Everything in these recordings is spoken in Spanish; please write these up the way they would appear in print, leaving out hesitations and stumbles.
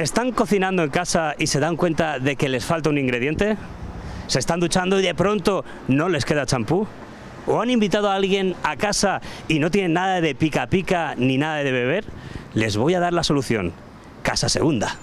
¿Están cocinando en casa y se dan cuenta de que les falta un ingrediente? ¿Se están duchando y de pronto no les queda champú? ¿O han invitado a alguien a casa y no tienen nada de pica pica ni nada de beber? Les voy a dar la solución. Casa Segunda.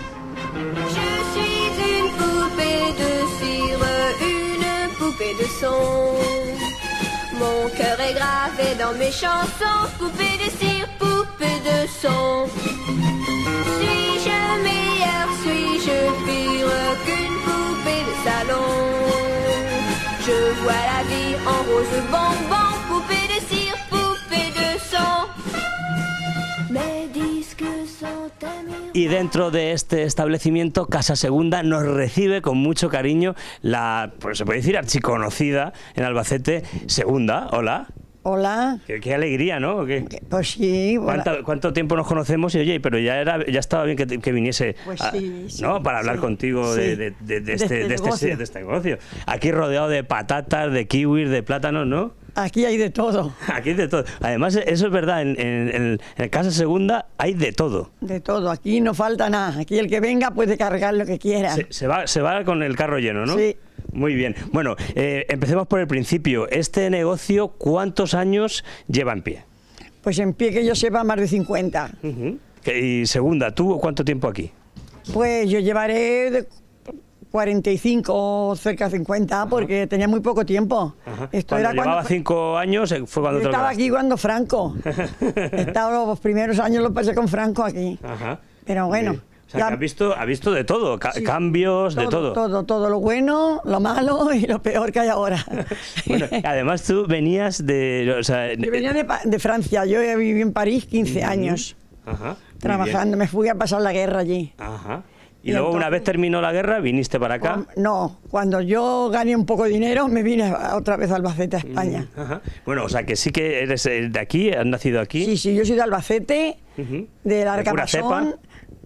Mon cœur est gravé dans mes chansons, poupée de cire, poupée de son. Suis-je meilleure, suis-je pire qu'une poupée de salon? Je vois la vie en rose bonbon, poupée de cire, poupée de son. Mes disques sont un miroir. Y dentro de este establecimiento, Casa Segunda nos recibe con mucho cariño la, pues se puede decir, archiconocida en Albacete, Segunda. Hola. Hola. Qué alegría, ¿no? Pues sí. ¿Cuánto tiempo nos conocemos? Y oye, pero ya estaba bien que viniese, pues sí, ¿no? Para hablar contigo de este negocio. Aquí rodeado de patatas, de kiwis, de plátanos, ¿no? Aquí hay de todo. Aquí hay de todo. Además, eso es verdad, en Casa Segunda hay de todo. De todo, aquí no falta nada. Aquí el que venga puede cargar lo que quiera. Se va con el carro lleno, ¿no? Sí. Muy bien. Bueno, empecemos por el principio. Este negocio, ¿cuántos años lleva en pie? Pues en pie que yo sepa, más de 50. Y Segunda, ¿tú cuánto tiempo aquí? Pues yo llevaré de 45, cerca de 50, porque tenía muy poco tiempo. Esto era llevaba 5 años, fue cuando te lo estaba aquí cuando Franco. Estaba los primeros años los pasé con Franco aquí. Pero bueno. O sea, que ha visto de todo, sí, cambios, de todo. Todo, lo bueno, lo malo y lo peor que hay ahora. Bueno, además tú venías de... O sea, yo venía de Francia, yo viví en París 15 años, trabajando, me fui a pasar la guerra allí. Y luego, entonces, una vez terminó la guerra, ¿viniste para acá? No, cuando yo gané un poco de dinero, me vine otra vez a Albacete, a España. Bueno, o sea, que sí que eres de aquí, has nacido aquí. Sí, yo soy de Albacete, de la Arcapasón,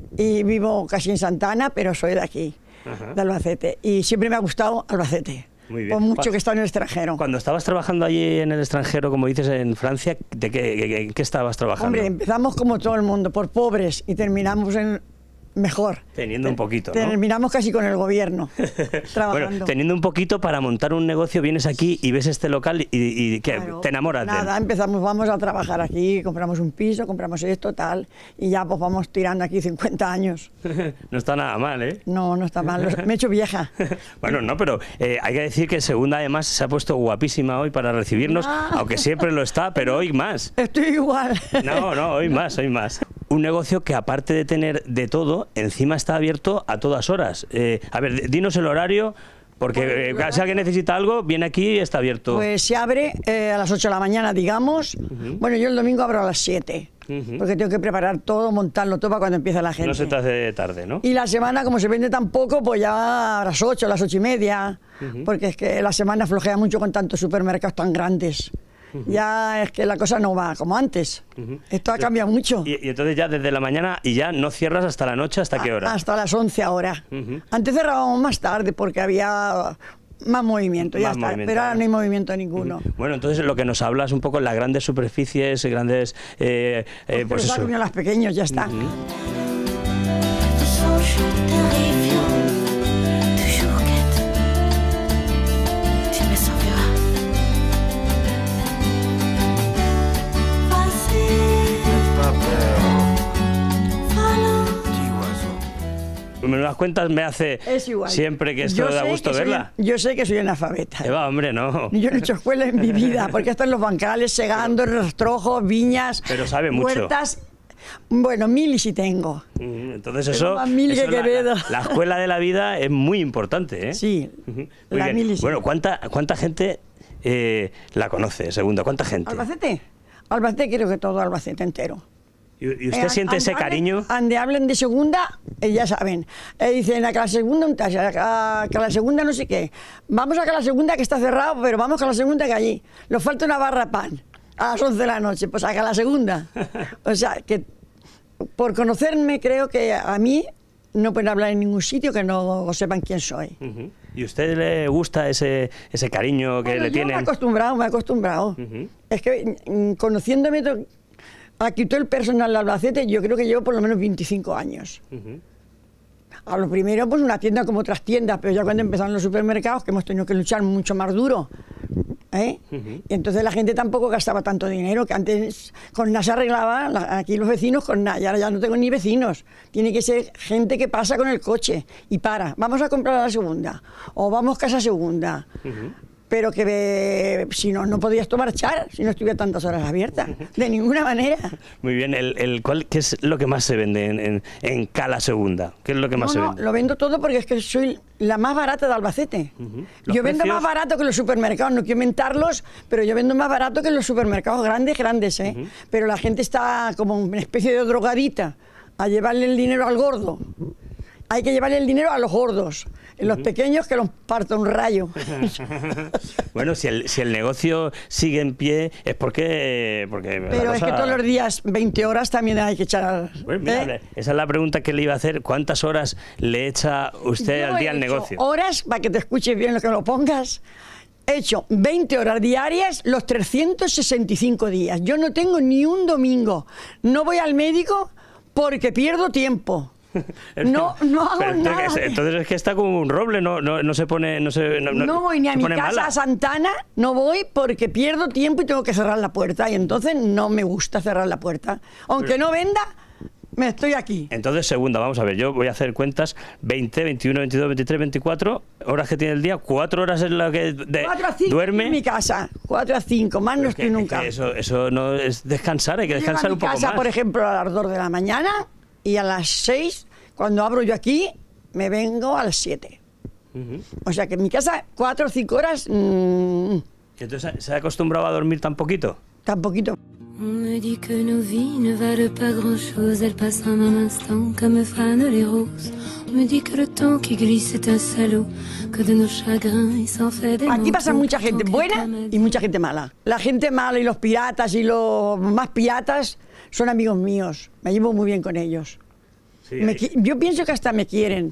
y vivo casi en Santana, pero soy de aquí, de Albacete. Y siempre me ha gustado Albacete. Muy bien. Por mucho que he estado en el extranjero. Cuando estabas trabajando allí en el extranjero, como dices, en Francia, ¿de qué estabas trabajando? Hombre, empezamos como todo el mundo, por pobres, y terminamos en... mejor. Teniendo un poquito, ¿no? Terminamos casi con el gobierno, trabajando. Bueno, teniendo un poquito para montar un negocio, vienes aquí y ves este local y ¿qué? Claro, ¿Te enamoras de él? Nada, empezamos, vamos a trabajar aquí, compramos un piso, compramos esto, tal, y ya pues vamos tirando aquí 50 años. No está nada mal, ¿eh? No está mal, me he hecho vieja. Bueno, no, pero hay que decir que Segunda además se ha puesto guapísima hoy para recibirnos, aunque siempre lo está, pero hoy más. Estoy igual. No, hoy más. Un negocio que aparte de tener de todo, encima está abierto a todas horas. A ver, dinos el horario, porque si alguien necesita algo, viene aquí y está abierto. Pues se abre a las 8 de la mañana, digamos. Bueno, yo el domingo abro a las 7, porque tengo que preparar todo, montarlo todo para cuando empieza la gente. No se te hace tarde, ¿no? Y la semana, como se vende tan poco, pues ya a las 8, a las 8:30, porque es que la semana flojea mucho con tantos supermercados tan grandes. Ya es que la cosa no va como antes. Esto ha cambiado mucho. Y entonces ya desde la mañana y ya no cierras hasta la noche, ¿hasta qué hora? Hasta las 11 ahora. Antes cerrábamos más tarde porque había más movimiento, ya está, pero ahora no hay movimiento ninguno. Bueno, entonces lo que nos hablas un poco en las grandes superficies, grandes... pues eso. A las pequeños, ya está. Me las cuentas me hace siempre que esto da gusto verla. Yo sé que soy analfabeta. Eva, hombre, no. Yo no he hecho escuela en mi vida, porque están los bancales, segando, rastrojos, viñas, pero sabe mucho. Huertas. Bueno, mili sí tengo. Entonces eso, la escuela de la vida es muy importante, ¿eh? Sí, la mili sí. Bueno, ¿cuánta gente la conoce, Segunda? ¿Cuánta gente? ¿Albacete? Albacete creo que todo Albacete entero. ¿Y usted siente ese cariño? Ande hablen de Segunda, ya saben. Dicen a que la Segunda a que la Segunda no sé qué. Vamos a que la Segunda que está cerrado, pero vamos a la Segunda que allí. Nos falta una barra de pan a las 11 de la noche, pues a que la Segunda. O sea, que por conocerme creo que a mí no pueden hablar en ningún sitio que no sepan quién soy. ¿Y a usted le gusta ese cariño que le tienen? Me he acostumbrado. Es que conociéndome... Aquí todo el personal de Albacete, yo creo que llevo por lo menos 25 años. A lo primero, pues una tienda como otras tiendas, pero ya cuando empezaron los supermercados, que hemos tenido que luchar mucho más duro, ¿eh? Y entonces la gente tampoco gastaba tanto dinero, que antes con nada se arreglaba, aquí los vecinos con nada, y ahora ya no tengo ni vecinos. Tiene que ser gente que pasa con el coche y para, vamos a comprar a la segunda, o vamos casa segunda. Pero que si no, no podías tú marchar si no estuviera tantas horas abiertas, de ninguna manera. Muy bien, ¿qué es lo que más se vende en Cala Segunda? ¿Qué es lo que más se vende? Lo vendo todo porque es que soy la más barata de Albacete. Yo vendo más barato que los supermercados, no quiero mentarlos, pero yo vendo más barato que los supermercados grandes, ¿eh? Pero la gente está como una especie de drogadita a llevarle el dinero al gordo. Hay que llevarle el dinero a los gordos. En los pequeños que los parta un rayo. Bueno, si el negocio sigue en pie es porque pero es que todos los días, 20 horas también hay que echar... Pues mira, esa es la pregunta que le iba a hacer. ¿Cuántas horas le echa usted al día al negocio? Horas, para que te escuches bien lo que lo pongas. He hecho 20 horas diarias los 365 días. Yo no tengo ni un domingo. No voy al médico porque pierdo tiempo. No hago nada. Entonces es que está como un roble, no se pone... No voy ni a mi casa a Santana, no voy porque pierdo tiempo y tengo que cerrar la puerta. Y entonces no me gusta cerrar la puerta. Aunque no venda, me estoy aquí. Entonces, segunda, vamos a ver, yo voy a hacer cuentas. 20, 21, 22, 23, 24 horas que tiene el día, 4 horas es la que 4 a 5 duerme. en mi casa, 4 a 5, más no estoy nunca. Eso no es descansar, hay que descansar un poco más. Llego a mi casa, por ejemplo, a las 2 de la mañana y a las 6... Cuando abro yo aquí, me vengo a las 7. O sea que en mi casa, 4 o 5 horas... Entonces, ¿se ha acostumbrado a dormir tan poquito? Tan poquito. On me dit que nos vies ne valent pas grand-chose, elles passent en un instant comme fanent les roses. On me dit que le temps qui glisse est un salaud, que de nos chagrins il s'en fait des Aquí pasa manteaux, mucha gente tant buena que y mucha gente mala. La gente mala y los piratas y los más piratas son amigos míos. Me llevo muy bien con ellos. Sí, Yo pienso que hasta me quieren.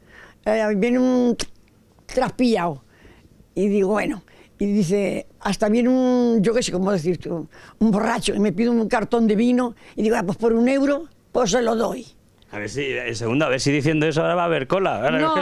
Viene un traspillado y digo, bueno, y dice, hasta viene un, yo qué sé cómo decirte, un borracho y me pide un cartón de vino y digo, pues por €1, pues se lo doy. A ver si, segunda, a ver si diciendo eso ahora va a haber cola.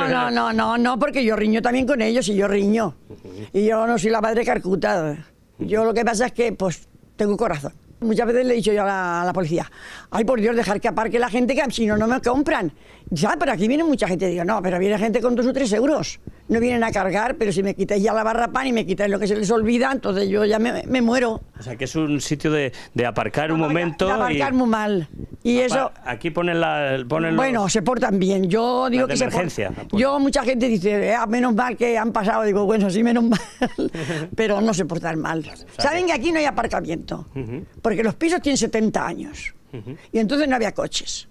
No, porque yo riño también con ellos y yo riño. Y yo no soy la madre Calcuta. Yo lo que pasa es que, pues, tengo corazón. Muchas veces le he dicho yo a la policía, ay, por Dios, dejar que aparque la gente, que si no, no me compran. Ya, pero aquí viene mucha gente. Digo, no, pero viene gente con 2 o 3 euros. No vienen a cargar, pero si me quitáis ya la barra pan y me quitáis lo que se les olvida, entonces yo ya me muero. O sea, que es un sitio de aparcar un momento. De aparcar muy mal. Y eso... Aquí ponen bueno, se portan bien. Yo digo que se emergencia. Yo, mucha gente dice, menos mal que han pasado. Digo, bueno, sí, menos mal. Pero no se portan mal. Saben que aquí no hay aparcamiento. Porque los pisos tienen 70 años. Y entonces no había coches.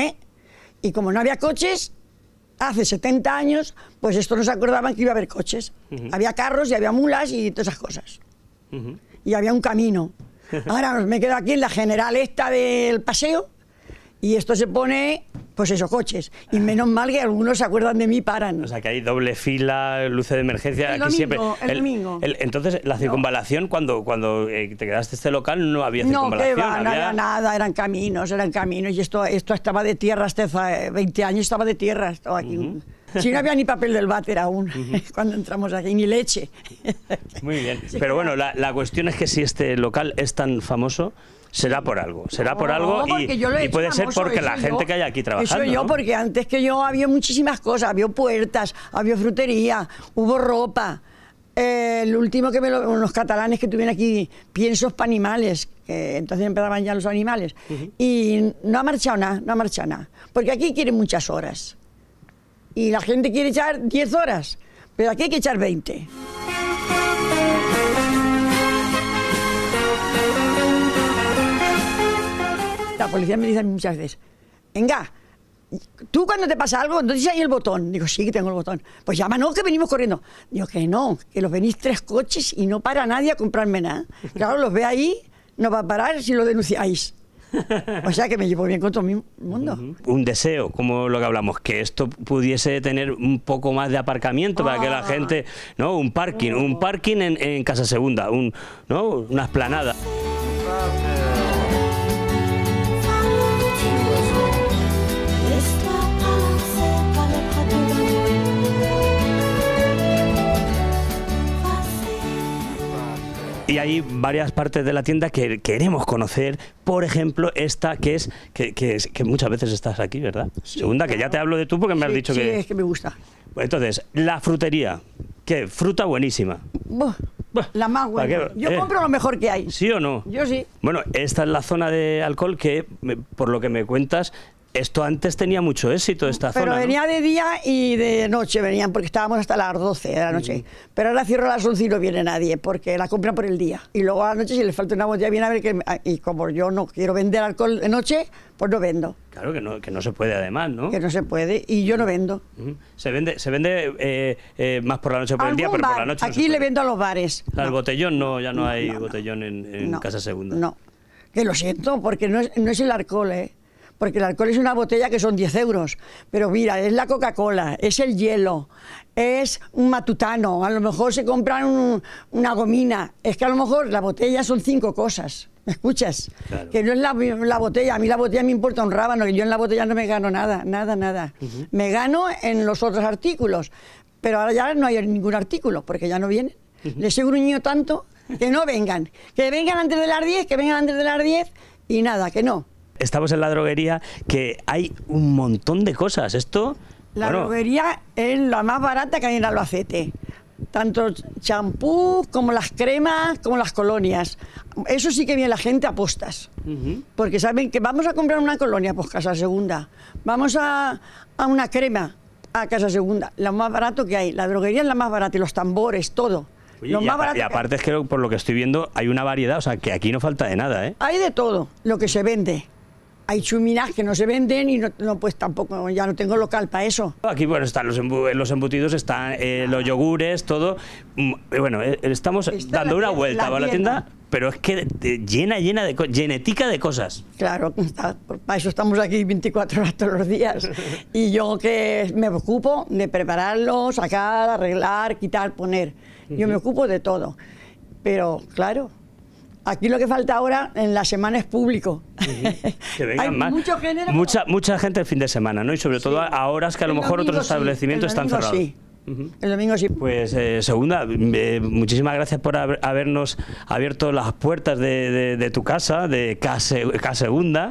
Y como no había coches, hace 70 años, pues esto no se acordaban que iba a haber coches. Había carros y había mulas y todas esas cosas. Y había un camino. Ahora me quedo aquí en la general esta del paseo y esto se pone, pues eso, coches. Y menos mal que algunos se acuerdan de mí y paran. O sea, que hay doble fila, luces de emergencia. El aquí domingo, siempre. el domingo. Entonces, la circunvalación, cuando te quedaste este local, no había circunvalación. No, que va, no había nada, eran caminos. Y esto estaba de tierra, hasta hace 20 años estaba de tierra, estaba aquí. Si no había ni papel del váter aún, cuando entramos aquí, ni leche. Muy bien. Pero bueno, la cuestión es que si este local es tan famoso, será por algo. Será por algo y puede ser porque la gente que hay aquí trabajando. Eso yo, ¿no? porque antes que yo había muchísimas cosas. Había puertas, había frutería, hubo ropa. El último que unos catalanes que tuvieron aquí piensos para animales, que entonces empezaban ya los animales. Y no ha marchado nada, Porque aquí quieren muchas horas. Y la gente quiere echar 10 horas, pero aquí hay que echar 20. La policía me dice muchas veces, venga, tú cuando te pasa algo, entonces hay el botón. Digo, sí, que tengo el botón. Pues llámanos que venimos corriendo. Digo, que no, que los venís 3 coches y no para nadie a comprarme nada. Claro, los ve ahí, no va a parar si lo denunciáis. O sea que me llevo bien con todo el mundo. Un deseo, como lo que hablamos, que esto pudiese tener un poco más de aparcamiento para que la gente, ¿no? Un parking en Casa Segunda, ¿no? Una explanada. y hay varias partes de la tienda que queremos conocer. Por ejemplo, esta que muchas veces estás aquí, ¿verdad? Sí, Segunda, que claro. ya te hablo de tú porque me has dicho sí, que... es que me gusta. Pues entonces, la frutería. ¿Qué? Fruta buenísima. Buah, la más ¿Para buena. qué? Yo compro lo mejor que hay. ¿Sí o no? Yo sí. Bueno, esta es la zona de alcohol que, por lo que me cuentas, esto antes tenía mucho éxito, esta Pero zona, ¿no? venía de día y de noche venían, porque estábamos hasta las 12 de la noche. Pero ahora cierro a las 11 y no viene nadie, porque la compran por el día. Y luego a la noche, si les falta una botella, viene a ver que... Y como yo no quiero vender alcohol de noche, pues no vendo. Claro que no se puede además, ¿no? Que no se puede, y yo no vendo. Se vende más por la noche por el día, Algún pero por bar, la noche no se aquí le puede. vendo a los bares. O sea, el No. botellón no, ya no hay no. botellón en No, Casa Segunda. No, que lo siento, porque no es el alcohol, ¿eh? Porque el alcohol es una botella que son 10 euros. Pero mira, es la Coca-Cola, es el hielo, es un matutano, a lo mejor se compran una gomina. Es que a lo mejor la botella son 5 cosas. ¿Me escuchas? Claro. Que no es la botella. A mí la botella me importa un rábano, que yo en la botella no me gano nada. Me gano en los otros artículos. Pero ahora ya no hay ningún artículo, porque ya no vienen. Les he gruñido tanto que no vengan. Que vengan antes de las 10, que vengan antes de las 10 y nada, que no. Estamos en la droguería, que hay un montón de cosas. Esto... La bueno, droguería es la más barata que hay en Albacete. Tanto champú como las cremas, como las colonias. Eso sí que viene la gente a postas. Porque saben que vamos a comprar una colonia, pues Casa Segunda. Vamos a una crema, a Casa Segunda. Lo más barato que hay. La droguería es la más barata y los tambores, todo. oye, Lo y, más barato y aparte es que por lo que estoy viendo hay una variedad, o sea, que aquí no falta de nada, ¿eh? Hay de todo, lo que se vende. Hay chuminas que no se venden y no pues tampoco, ya no tengo local para eso. Aquí, bueno, están los embutidos, están los yogures, todo. Bueno, estamos Está dando una la vuelta a la tienda. tienda, pero es que llenetica de cosas. Claro, para eso estamos aquí 24 horas todos los días. Y yo que me ocupo de prepararlo, sacar, arreglar, quitar, poner. Yo me ocupo de todo. Pero, claro, aquí lo que falta ahora en la semana es público. Que vengan Hay más. mucho género. Mucha gente el fin de semana, ¿no? Y sobre todo a horas que a lo El mejor domingo otros sí, establecimientos el están domingo cerrados. sí. El domingo sí. Pues Segunda, muchísimas gracias por habernos abierto las puertas de tu casa, de Casa Segunda,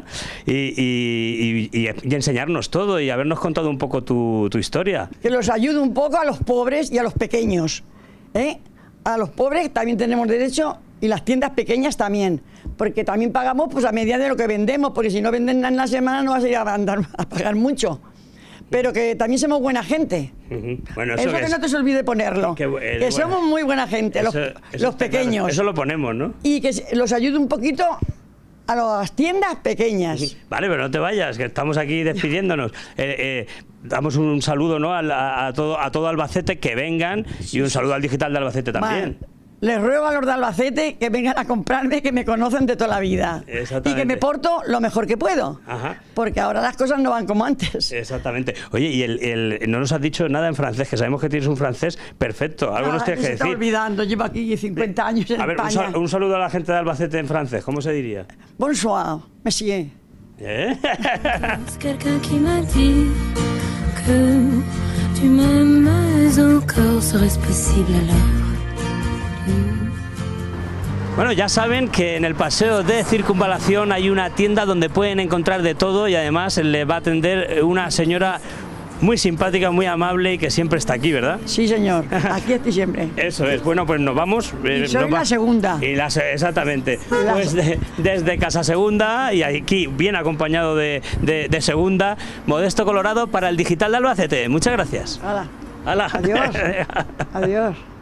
y enseñarnos todo y habernos contado un poco tu historia. Que los ayude un poco a los pobres y a los pequeños. ¿Eh? A los pobres también tenemos derecho y las tiendas pequeñas también, porque también pagamos pues a medida de lo que vendemos, porque si no venden nada en la semana no vas a ir a pagar mucho. Pero que también somos buena gente. Bueno, Eso que no te se olvide ponerlo. Que somos muy buena gente, los está pequeños. claro. Eso lo ponemos, ¿no? Y que los ayude un poquito a las tiendas pequeñas. Vale, pero no te vayas, que estamos aquí despidiéndonos. Damos un saludo, ¿no? a todo Albacete, que vengan, y un saludo al digital de Albacete también. Vale. Les ruego a los de Albacete que vengan a comprarme, que me conocen de toda la vida. Y que me porto lo mejor que puedo. Ajá. Porque ahora las cosas no van como antes. Exactamente. Oye, y no nos has dicho nada en francés, que sabemos que tienes un francés perfecto. Algo nos tienes que se está decir. olvidando, llevo aquí 50 años en A ver, España. un saludo a la gente de Albacete en francés, ¿cómo se diría? Bonsoir, monsieur. ¿Eh? C'est quelqu'un qui m'a dit que tu m'aimes encore, serait-ce possible alors? Bueno, ya saben que en el paseo de Circunvalación hay una tienda donde pueden encontrar de todo, y además les va a atender una señora muy simpática, muy amable y que siempre está aquí, ¿verdad? Sí, señor. Aquí estoy siempre. Eso es. Bueno, pues nos vamos. Y soy la segunda. Exactamente. Pues desde Casa Segunda, y aquí bien acompañado de Segunda, Modesto Colorado para el Digital de Albacete. Muchas gracias. Hala. ¡Hala! Adiós. Adiós.